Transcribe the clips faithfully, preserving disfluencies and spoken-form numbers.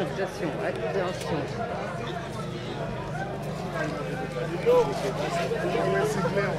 Attention, attention. C'est clair,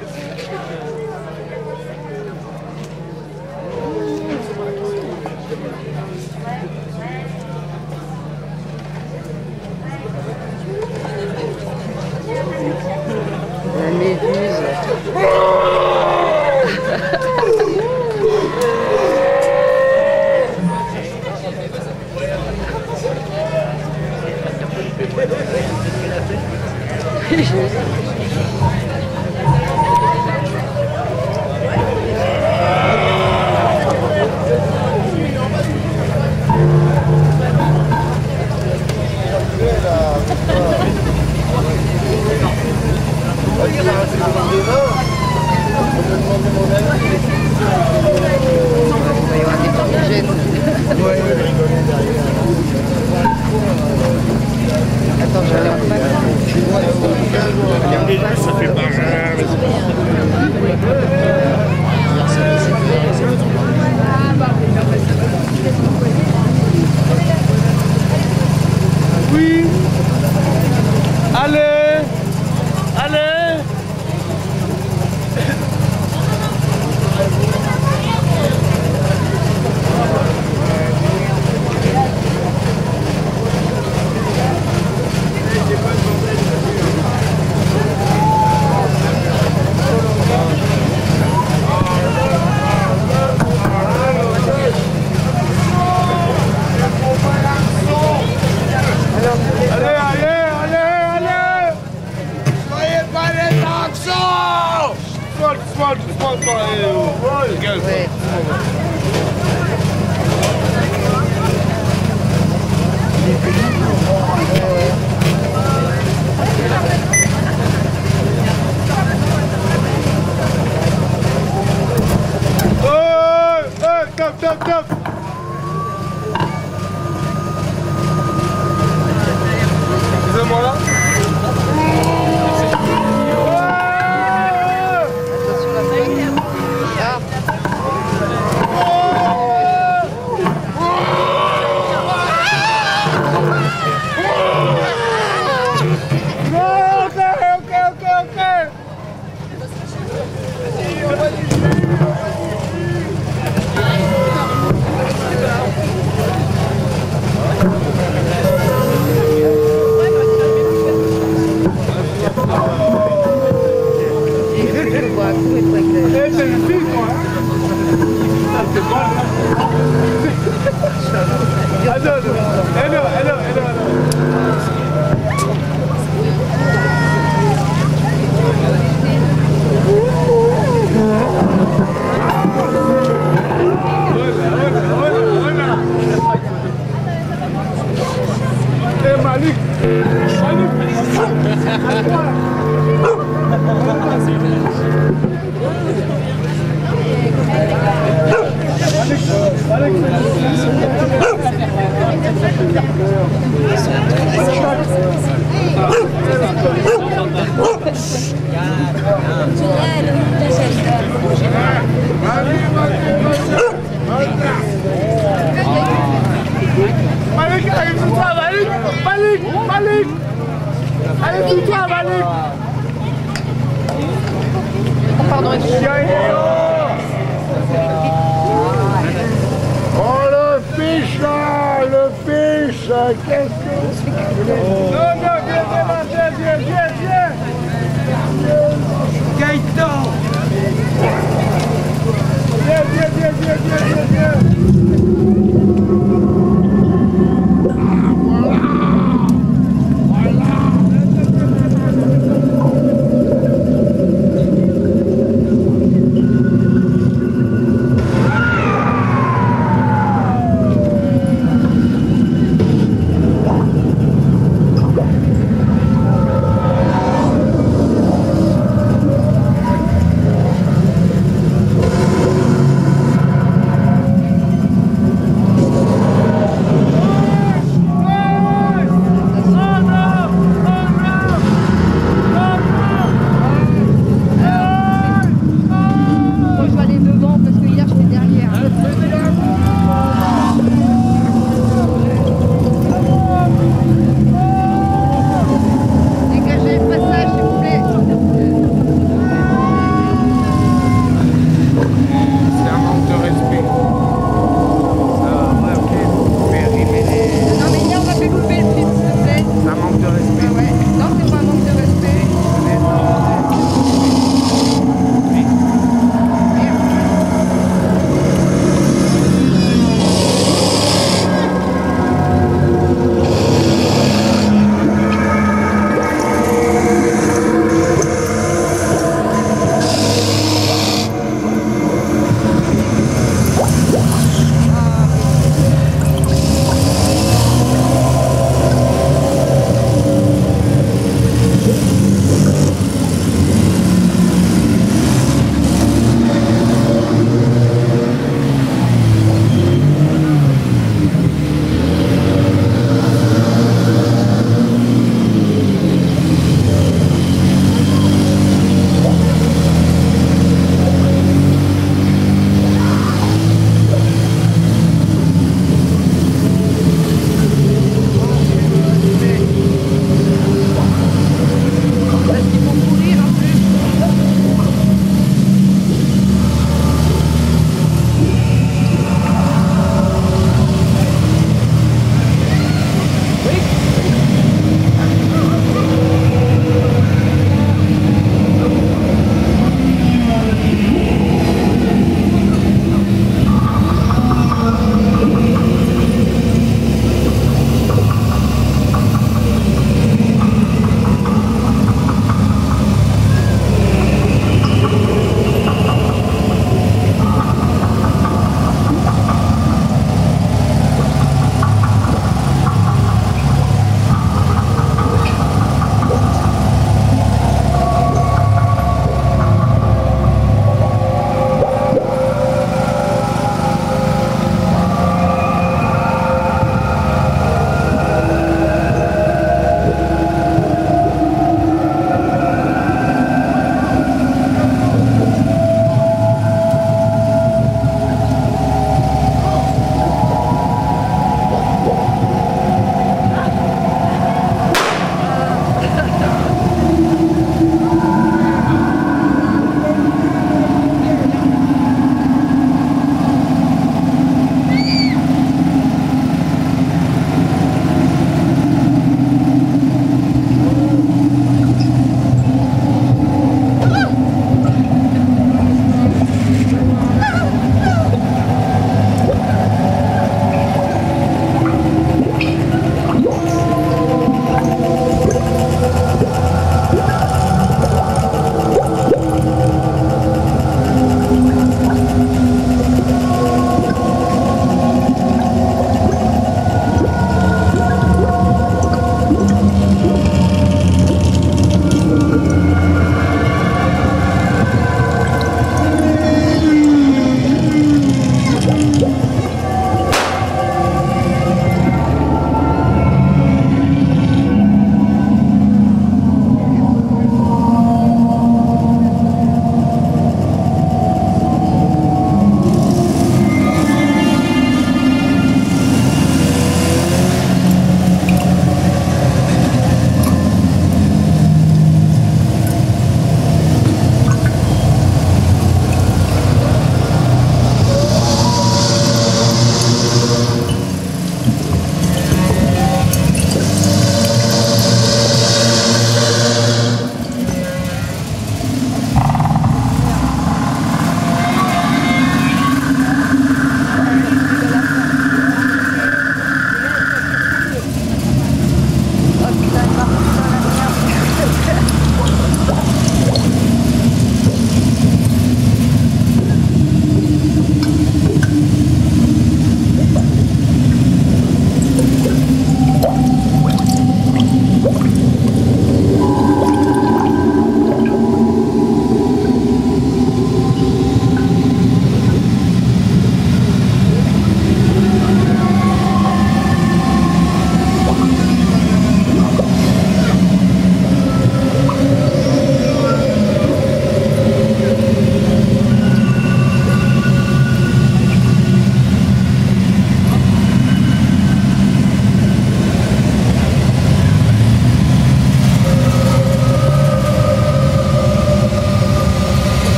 La méduse. Attends, je vais aller en face. ça fait pas Oui. Allez. Allez. Ouais. Oh, oh, top, top, top. Excusez-moi là. Hello, hello, hello, Hey Malik, Malik, allez tout toi, Malik, Malik, Malik, allez tout toi, Malik. Pardon, Oh le fiche là, le fiche, qu'est-ce que... Non, non, viens, viens, viens, viens, viens, viens. Gaëtan. Viens, viens, viens, viens, viens, viens, viens.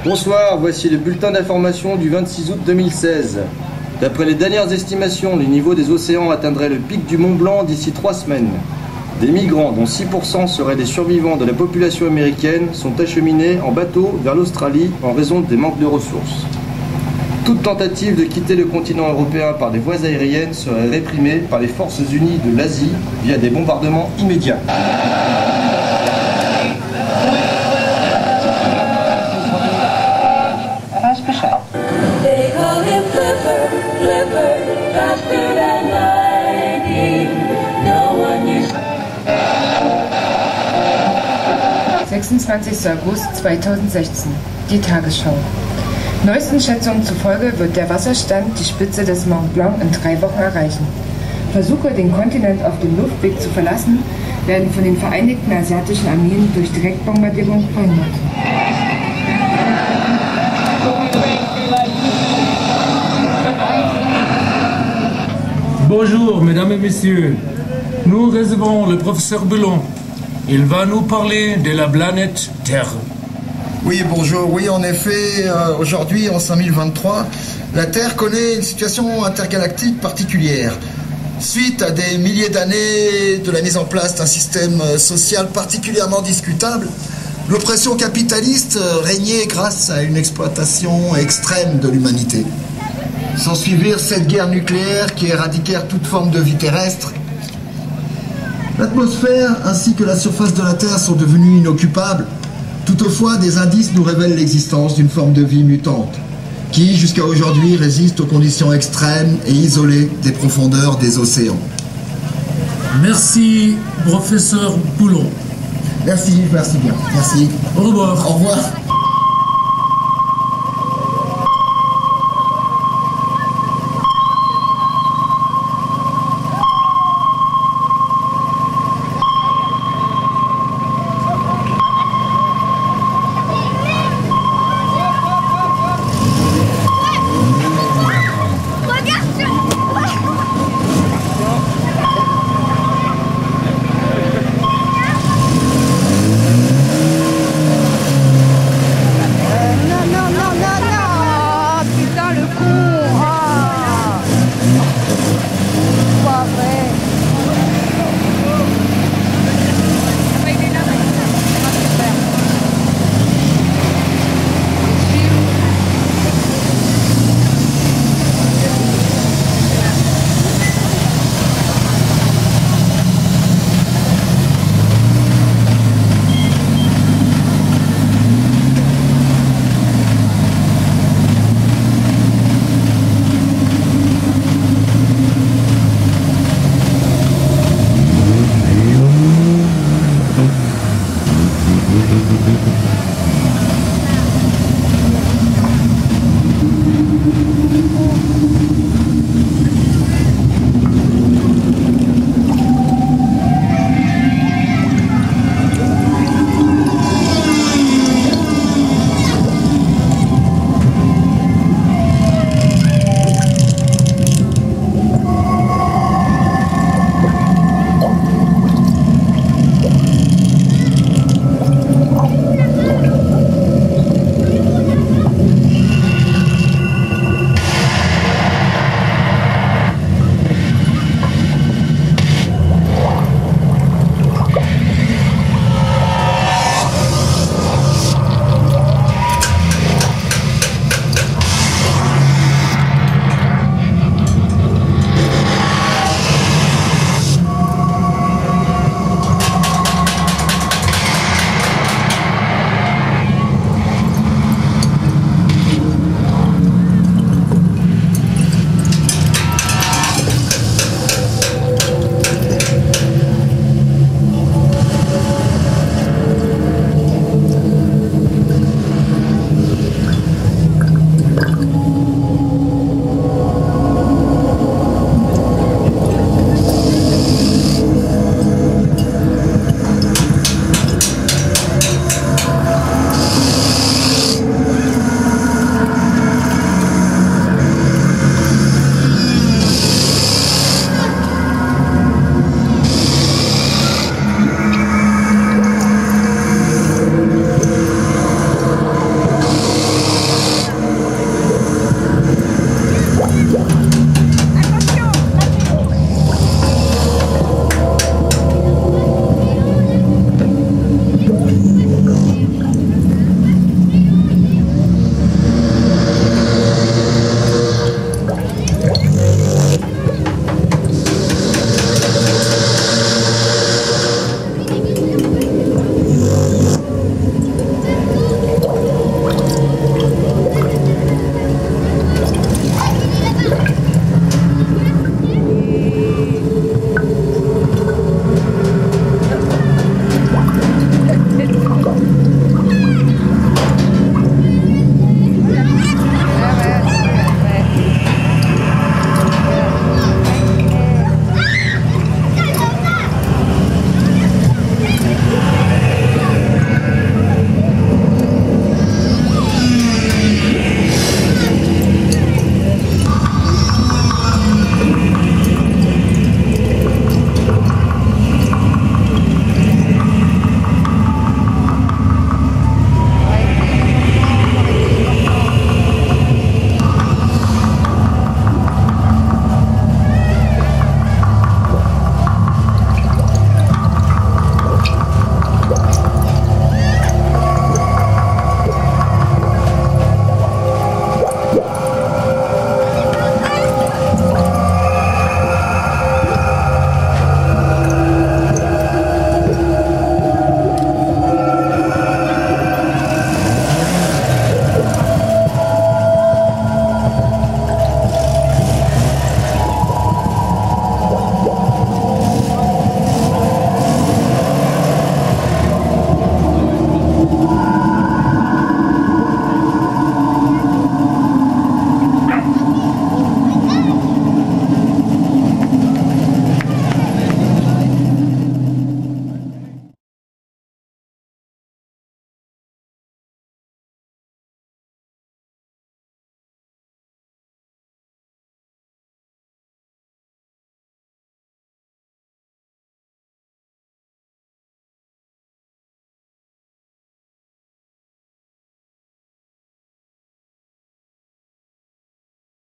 Bonsoir, voici le bulletin d'information du vingt-six août deux mille seize. D'après les dernières estimations, le niveau des océans atteindrait le pic du Mont Blanc d'ici trois semaines. Des migrants, dont six pour cent seraient des survivants de la population américaine, sont acheminés en bateau vers l'Australie en raison des manques de ressources. Toute tentative de quitter le continent européen par des voies aériennes serait réprimée par les forces unies de l'Asie via des bombardements immédiats. sechsundzwanzigster August zweitausendsechzehn. Die Tagesschau. Neuesten Schätzungen zufolge wird der Wasserstand die Spitze des Mont Blanc in drei Wochen erreichen. Versuche, den Kontinent auf dem Luftweg zu verlassen, werden von den Vereinigten Asiatischen Armeen durch Direktbombardierung verhindert. Bonjour, mesdames et messieurs. Nous recevons le professeur Boulon. Il va nous parler de la planète Terre. Oui, bonjour. Oui, en effet, euh, aujourd'hui, en cinq mille vingt-trois, la Terre connaît une situation intergalactique particulière. Suite à des milliers d'années de la mise en place d'un système social particulièrement discutable, l'oppression capitaliste régnait grâce à une exploitation extrême de l'humanité. S'ensuivirent sept guerres nucléaires qui éradiquèrent toute forme de vie terrestre. L'atmosphère ainsi que la surface de la Terre sont devenues inoccupables. Toutefois, des indices nous révèlent l'existence d'une forme de vie mutante, qui, jusqu'à aujourd'hui, résiste aux conditions extrêmes et isolées des profondeurs des océans. Merci, professeur Boulon. Merci, merci bien. Merci. Au revoir. Au revoir.